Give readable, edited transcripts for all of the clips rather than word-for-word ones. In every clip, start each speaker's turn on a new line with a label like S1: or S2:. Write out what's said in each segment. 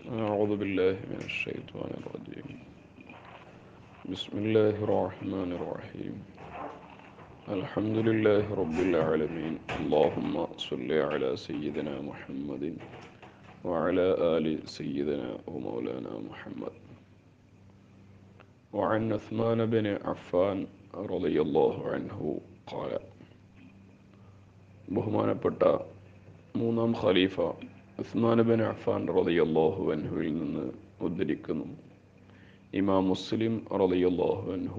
S1: أعوذ بالله من الشيطان الرجيم. بسم الله الرحمن الرحيم. الحمد لله رب العالمين. اللهم صل على سيدنا محمد وعلى آل سيدنا ومولانا محمد. وعن عثمان بن عفان رضي الله عنه قال ബഹുമാനപ്പെട്ട മൂന്നാം ഖലീഫ ഉസ്മാൻ ബിൻ അഫ്ഫാൻ റളിയല്ലാഹു അൻഹുവിൽ നിന്ന് ഉദ്ധരിക്കുന്നു. ഇമാം മുസ്ലിം റളിയല്ലാഹു അൻഹു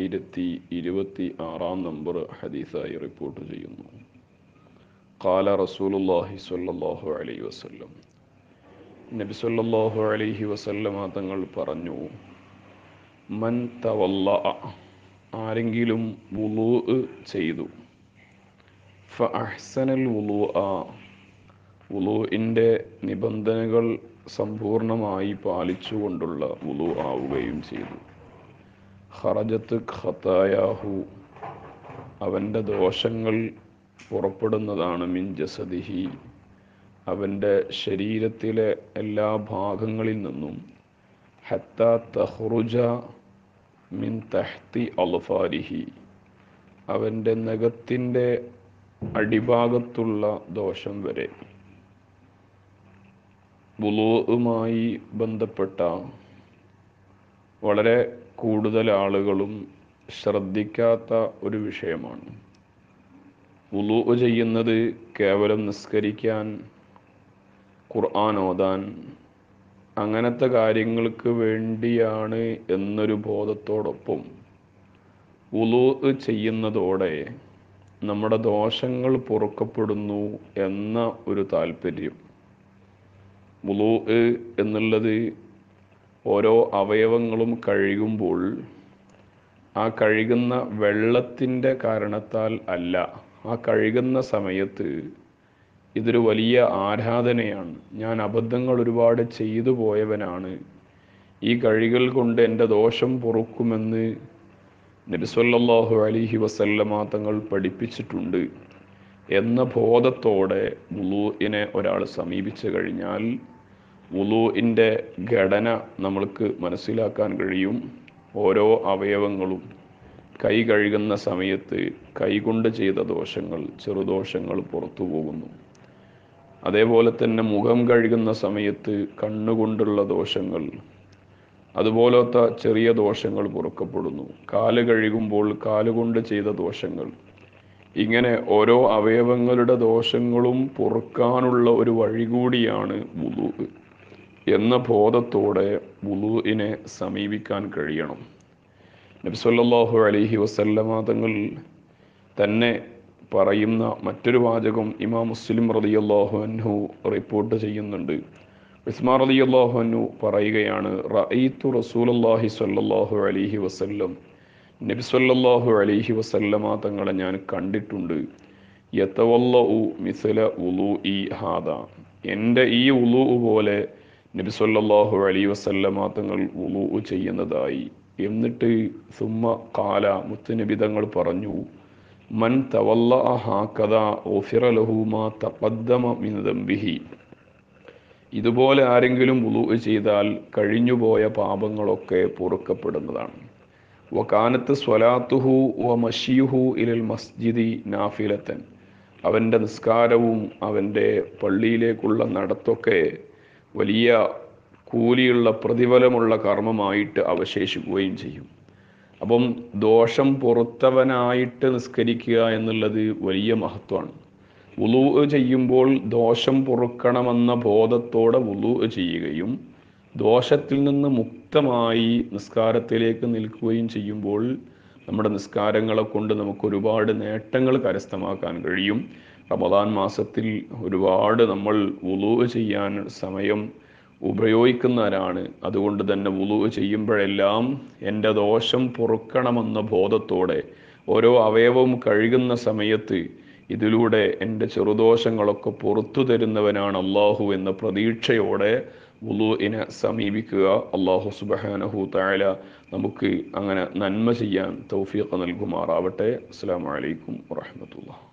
S1: 1026 നമ്പർ ഹദീസായി റിപ്പോർട്ട് ചെയ്യുന്നു. ഖാല റസൂലുള്ളാഹി സ്വല്ലല്ലാഹു അലൈഹി വസല്ലം, നബി സ്വല്ലല്ലാഹു അലൈഹി വസല്ലമ തങ്ങൾ പറഞ്ഞു, മൻ തവല്ലഅ, ആരെങ്കിലും വുളൂഅ് ചെയ്തു, ഫഅഹ്സനൽ വുളൂഅ, വുളൂഇൻ്റെ നിബന്ധനകൾ സമ്പൂർണമായി പാലിച്ചുകൊണ്ടുള്ള വുളൂ ആവുകയും ചെയ്തു, ഖറജത്ത് ഖതായാഹു, അവൻ്റെ ദോഷങ്ങൾ പുറപ്പെടുന്നതാണ്, മിൻ ജസദിഹി, അവൻ്റെ ശരീരത്തിലെ എല്ലാ ഭാഗങ്ങളിൽ നിന്നും, ഹത്താ തഖ്റുജ മിൻ തഹ്തി അൾഫാരിഹി, അവൻ്റെ നഖത്തിൻ്റെ അടിഭാഗത്തുള്ള ദോഷം വരെ. വുളൂഉമായി ബന്ധപ്പെട്ട വളരെ കൂടുതൽ ആളുകളും ശ്രദ്ധിക്കാത്ത ഒരു വിഷയമാണ്. വുളൂഉ ചെയ്യുന്നത് കേവലം നിസ്കരിക്കാൻ, ഖുർആൻ ഓതാൻ, അങ്ങനത്തെ കാര്യങ്ങൾക്ക് വേണ്ടിയാണ് എന്നൊരു ബോധത്തോടൊപ്പം വുളൂഉ ചെയ്യുന്നതോടെ നമ്മുടെ ദോഷങ്ങൾ പൊറുക്കപ്പെടുന്നു എന്ന ഒരു താല്പര്യം. വുളൂഅ് എന്നുള്ളത് ഓരോ അവയവങ്ങളും കഴുകുമ്പോൾ ആ കഴുകുന്ന വെള്ളത്തിൻ്റെ കാരണത്താൽ അല്ല, ആ കഴുകുന്ന സമയത്ത് ഇതൊരു വലിയ ആരാധനയാണ്. ഞാൻ അബദ്ധങ്ങൾ ഒരുപാട് ചെയ്തു പോയവനാണ്, ഈ കഴുകൽ കൊണ്ട് എൻ്റെ ദോഷം പൊറുക്കുമെന്ന് നബി സല്ലല്ലാഹു അലൈഹി വസല്ലമ തങ്ങൾ പഠിപ്പിച്ചിട്ടുണ്ട് എന്ന ബോധത്തോടെ വുളൂഇനെ ഒരാൾ സമീപിച്ചു കഴിഞ്ഞാൽ വുളൂഇൻ്റെ ഘടന നമ്മൾക്ക് മനസ്സിലാക്കാൻ കഴിയും. ഓരോ അവയവങ്ങളും കൈ കഴുകുന്ന സമയത്ത് കൈകൊണ്ട് ചെയ്ത ദോഷങ്ങൾ, ചെറുദോഷങ്ങൾ പുറത്തു പോകുന്നു. അതേപോലെ തന്നെ മുഖം കഴുകുന്ന സമയത്ത് കണ്ണുകൊണ്ടുള്ള ദോഷങ്ങൾ, അതുപോലത്തെ ചെറിയ ദോഷങ്ങൾ പൊറുക്കപ്പെടുന്നു. കാല് കഴുകുമ്പോൾ കാലുകൊണ്ട് ചെയ്ത ദോഷങ്ങൾ, ഇങ്ങനെ ഓരോ അവയവങ്ങളുടെ ദോഷങ്ങളും പൊറുക്കാനുള്ള ഒരു വഴി കൂടിയാണ് വുളൂഅ് എന്ന ബോധത്തോടെ വുളൂഇനെ സമീപിക്കാൻ കഴിയണം. നബി സല്ലല്ലാഹു അലൈഹി വസല്ലമ തങ്ങൾ തന്നെ പറയുന്ന മറ്റൊരു വാചകം ഇമാം മുസ്ലിം റളിയല്ലാഹു അൻഹു റിപ്പോർട്ട് ചെയ്യുന്നുണ്ട്. ഉസ്മാൻ റളിയല്ലാഹു അൻഹു പറയുകയാണ്, റഅയ്തു റസൂലുള്ളാഹി സ്വല്ലല്ലാഹു അലൈഹി വസല്ലം, നബി സല്ലല്ലാഹു അലൈഹി വസല്ലമ തങ്ങളെ ഞാൻ കണ്ടിട്ടുണ്ട്, യതവല്ലഉ മിസ്ല വുളൂഇ ഹാദാ, എൻ്റെ ഈ വുളൂഉ പോലെ നബി സല്ലല്ലാഹു അലൈഹി വസല്ലമ തങ്ങൾ വുളൂഉ ചെയ്യുന്നതായി. എന്നിട്ട് സുമ്മ ഖാല, മുത്തുനബി തങ്ങൾ പറഞ്ഞു, മൻ തവല്ലഅ ഹാകദാ ഗുഫിറ ലഹു മാ തഖദ്ദമ മിൻ ദംബിഹി, ഇതുപോലെ ആരെങ്കിലും വുളൂഅ് ചെയ്താൽ കഴിഞ്ഞുപോയ പാപങ്ങളൊക്കെ പൊറുക്കപ്പെടുന്നതാണ്. വകാനത്ത് സ്വലാത്തുഹു വ മശിയുഹു ഇലൽ മസ്ജിദി നാഫിലത്തൻ, അവൻ്റെ നിസ്കാരവും അവൻ്റെ പള്ളിയിലേക്കുള്ള നടത്തൊക്കെ വലിയ കൂലിയുള്ള പ്രതിഫലമുള്ള കർമ്മമായിട്ട് അവശേഷിക്കുകയും ചെയ്യും. അപ്പം ദോഷം പൊറുത്തവനായിട്ട് നിസ്കരിക്കുക എന്നുള്ളത് വലിയ മഹത്വമാണ്. വുളൂഅ് ചെയ്യുമ്പോൾ ദോഷം പൊറുക്കണമെന്ന ബോധത്തോടെ വുളൂഅ് ചെയ്യുകയും ദോഷത്തിൽ നിന്ന് മുക്തമായി നിസ്കാരത്തിലേക്ക് നിൽക്കുകയും ചെയ്യുമ്പോൾ നമ്മുടെ നിസ്കാരങ്ങളെ കൊണ്ട് നമുക്ക് ഒരുപാട് നേട്ടങ്ങൾ കരസ്ഥമാക്കാൻ കഴിയും. റമദാൻ മാസത്തിൽ ഒരുപാട് നമ്മൾ വുളൂഅ് ചെയ്യാൻ സമയം ഉപയോഗിക്കുന്നവരാണ്. അതുകൊണ്ട് തന്നെ വുളൂഅ് ചെയ്യുമ്പോഴെല്ലാം എൻ്റെ ദോഷം പൊറുക്കണമെന്ന ബോധത്തോടെ ഓരോ അവയവവും കഴുകുന്ന സമയത്ത് ഇതിലൂടെ എൻ്റെ ചെറുദോഷങ്ങളൊക്കെ പുറത്തു തരുന്നവനാണ് അള്ളാഹു എന്ന പ്രതീക്ഷയോടെ വുളൂഇനെ സമീപിക്കുക. അള്ളാഹു സുബ്ഹാനഹു തആല നമുക്ക് അങ്ങനെ നന്മ ചെയ്യാൻ തൗഫീഖ് നൽകുമാറാവട്ടെ. അസ്സലാമു അലൈക്കും വറഹ്മത്തുള്ളാഹി.